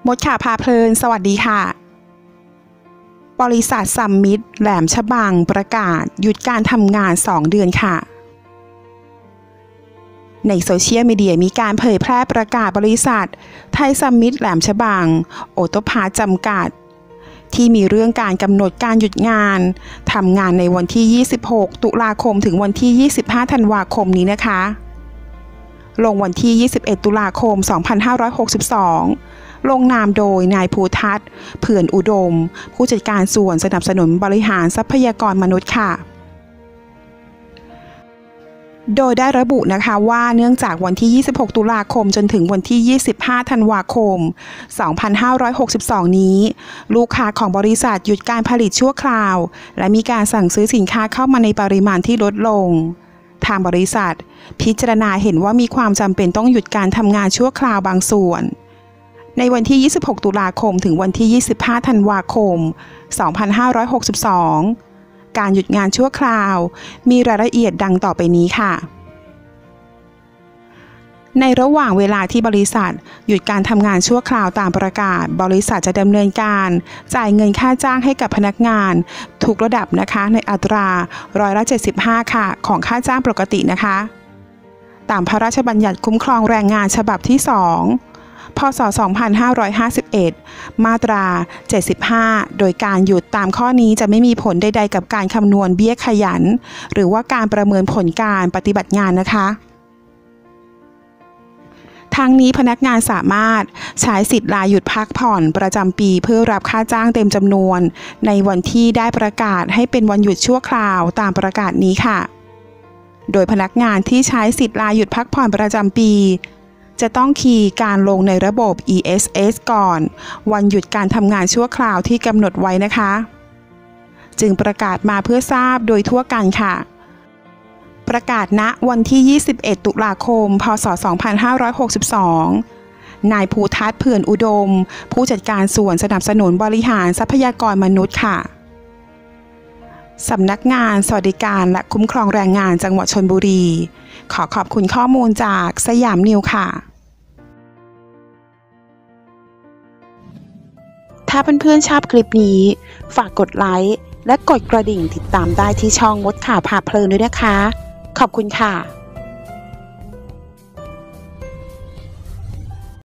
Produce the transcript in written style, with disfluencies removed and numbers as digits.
ดข่าวพาเพลินสวัสดีค่ะบริษัทซัมมิตแหลมฉบังประกาศหยุดการทำงาน2 เดือนค่ะในโซเชียลมีเดียมีการเผยแพร่ประกาศบริษัทไทยซัมมิตแหลมฉบังโอโตพาร์ทจำกัดที่มีเรื่องการกำหนดการหยุดงานทำงานในวันที่ 26 ตุลาคมถึงวันที่ 25 ธันวาคมนี้นะคะลงวันที่ 21 ตุลาคม 2562 ลงนามโดยนายภูทัศน์เผื่อนอุดมผู้จัดการส่วนสนับสนุนบริหารทรัพยากรมนุษย์ค่ะโดยได้ระบุนะคะว่าเนื่องจากวันที่ 26 ตุลาคมจนถึงวันที่ 25 ธันวาคม 2562 นี้ลูกค้าของบริษัทหยุดการผลิตชั่วคราวและมีการสั่งซื้อสินค้าเข้ามาในปริมาณที่ลดลงทางบริษัทพิจารณาเห็นว่ามีความจำเป็นต้องหยุดการทำงานชั่วคราวบางส่วนในวันที่ 26 ตุลาคมถึงวันที่ 25 ธันวาคม 2562 การหยุดงานชั่วคราวมีรายละเอียดดังต่อไปนี้ค่ะในระหว่างเวลาที่บริษัทหยุดการทำงานชั่วคราวตามประกาศบริษัทจะดำเนินการจ่ายเงินค่าจ้างให้กับพนักงานทุกระดับนะคะในอัตรา75%ค่ะของค่าจ้างปกตินะคะตามพระราชบัญญัติคุ้มครองแรงงานฉบับที่ 2 พ.ศ. 2551 มาตรา 75 โดยการหยุดตามข้อนี้จะไม่มีผลใดๆกับการคำนวณเบี้ยขยันหรือว่าการประเมินผลการปฏิบัติงานนะคะทั้งนี้พนักงานสามารถใช้สิทธิ์ลาหยุดพักผ่อนประจำปีเพื่อรับค่าจ้างเต็มจำนวนในวันที่ได้ประกาศให้เป็นวันหยุดชั่วคราวตามประกาศนี้ค่ะโดยพนักงานที่ใช้สิทธิ์ลาหยุดพักผ่อนประจำปีจะต้องคีย์การลงในระบบ ESS ก่อนวันหยุดการทำงานชั่วคราวที่กำหนดไว้นะคะจึงประกาศมาเพื่อทราบโดยทั่วกันค่ะประกาศณวันที่ 21 ตุลาคม พ.ศ. 2562 นายภูทัศน์เผื่อนอุดมผู้จัดการส่วนสนับสนุนบริหารทรัพยากรมนุษย์ค่ะสำนักงานสวัสดิการและคุ้มครองแรงงานจังหวัดชลบุรีขอขอบคุณข้อมูลจากสยามนิวค่ะถ้าเพื่อนๆชอบคลิปนี้ฝากกดไลค์และกดกระดิ่งติดตามได้ที่ช่องมดข่าวพาเพลินด้วยนะคะขอบคุณค่ะ